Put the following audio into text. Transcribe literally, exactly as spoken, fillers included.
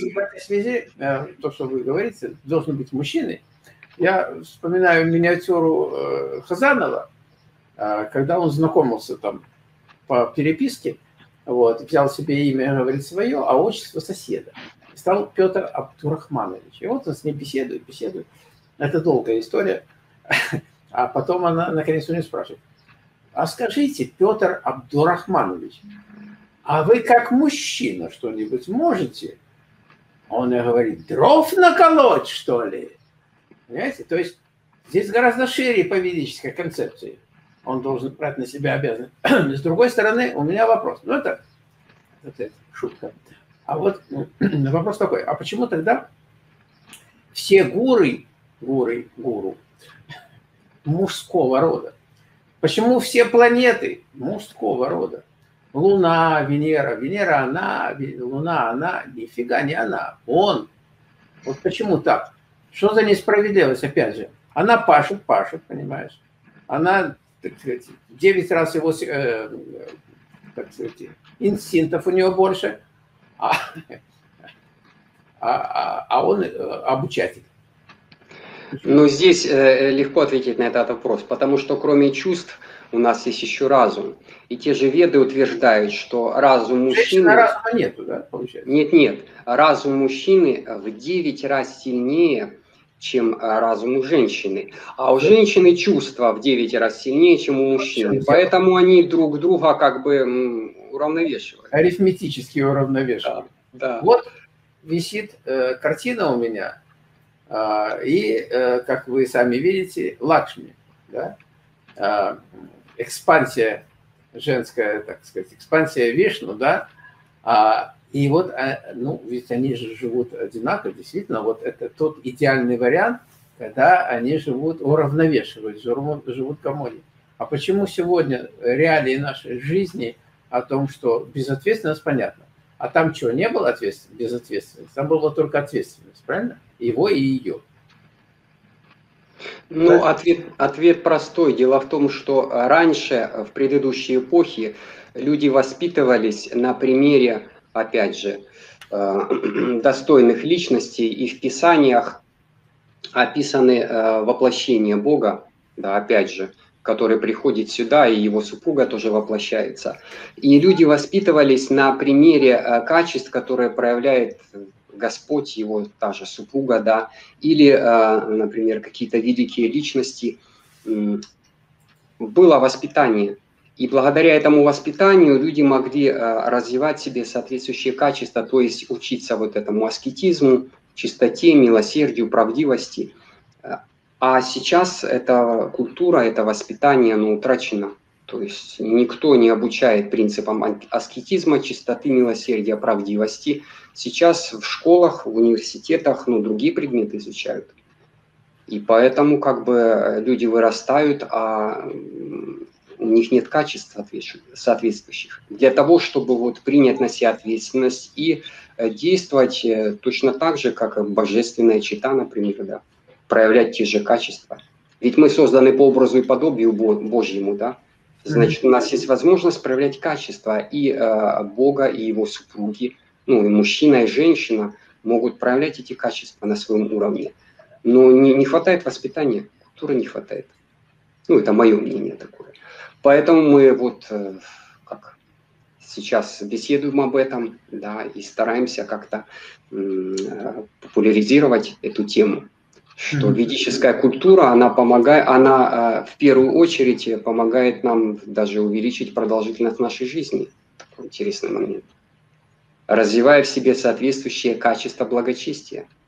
в этой связи, то, что вы говорите, должен быть мужчиной. Я вспоминаю миниатюру Хазанова, когда он знакомился там по переписке, вот, взял себе имя, говорит, свое, а отчество соседа. Стал Петр Абдурахманович. И вот он с ним беседует, беседует. Это долгая история. А потом она, наконец, у него спрашивает: а скажите, Петр Абдурахманович, а вы как мужчина что-нибудь можете? Он ей говорит: дров наколоть, что ли? Понимаете? То есть здесь гораздо шире поведенческая концепция. Он должен брать на себя обязанность. С другой стороны, у меня вопрос. Ну, это, это шутка. А вот ну, вопрос такой. А почему тогда все гуры, гуры, гуру мужского рода? Почему все планеты мужского рода? Луна, Венера. Венера она, Луна она. Нифига не она. Он. Вот почему так? Что за несправедливость, опять же? Она пашет, пашет, понимаешь? Она, так сказать, девять раз его, э, так сказать, инстинктов у него больше, а, а, а он обучатель. Но здесь э, легко ответить на этот вопрос, потому что кроме чувств у нас есть еще разум. И те же веды утверждают, что разум мужчины... разума нету, да, получается? Нет, нет. Разум мужчины в девять раз сильнее, чем разум у женщины. А у женщины чувства в девять раз сильнее, чем у мужчины. Поэтому они друг друга как бы уравновешивают. Арифметически уравновешивают. Да, да. Вот висит э, картина у меня. Э, и, э, как вы сами видите, Лакшми. Да? Э, экспансия женская, так сказать, экспансия Вишну, да. А, и вот, ну, ведь они же живут одинаково, действительно, вот это тот идеальный вариант, когда они живут, уравновешивают, живут в коммуне. А почему сегодня реалии нашей жизни о том, что безответственность, понятно, а там что, не было ответственности, безответственности, там была только ответственность, правильно? Его и ее. Ну, ответ, ответ простой. Дело в том, что раньше, в предыдущей эпохе, люди воспитывались на примере, опять же, достойных личностей, и в Писаниях описаны воплощения Бога, да, опять же, который приходит сюда, и его супруга тоже воплощается. И люди воспитывались на примере качеств, которые проявляет Господь, его та же супруга, да, или, например, какие-то великие личности. Было воспитание. И благодаря этому воспитанию люди могли развивать в себе соответствующие качества, то есть учиться вот этому аскетизму, чистоте, милосердию, правдивости. А сейчас эта культура, это воспитание, оно утрачено. То есть никто не обучает принципам аскетизма, чистоты, милосердия, правдивости. Сейчас в школах, в университетах, ну, другие предметы изучают. И поэтому как бы люди вырастают, а у них нет качеств соответствующих. Для того, чтобы вот принять на себя ответственность и действовать точно так же, как божественная чета, например, да, проявлять те же качества. Ведь мы созданы по образу и подобию Божьему, да. Значит, у нас есть возможность проявлять качества, и э, Бога, и его супруги, ну, и мужчина, и женщина могут проявлять эти качества на своем уровне. Но не, не хватает воспитания, культуры не хватает. Ну, это мое мнение такое. Поэтому мы вот э, как сейчас беседуем об этом, да, и стараемся как-то э, популяризировать эту тему. Что ведическая культура, она помогает, она в первую очередь помогает нам даже увеличить продолжительность нашей жизни. Такой интересный момент. Развивая в себе соответствующие качества благочестия.